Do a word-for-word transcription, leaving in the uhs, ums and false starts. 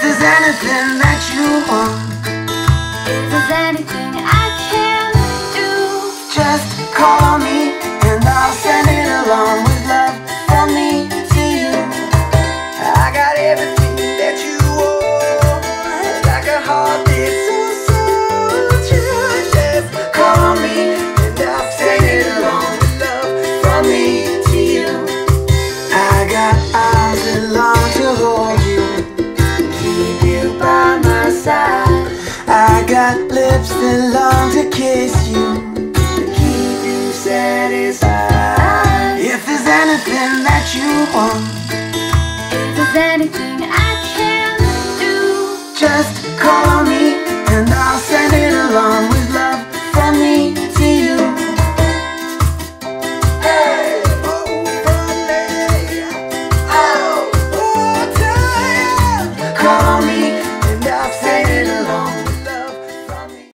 there's anything that you want, if there's anything I can do, just call me and I'll send it along with love from me to you. I got everything that you want, like a heart that's so, so true. Just call me and I'll send it along with love from me to you. I got arms that long to hold you, keep you by my side. I got lips that long to kiss you, keep you satisfied. If there's anything that you want,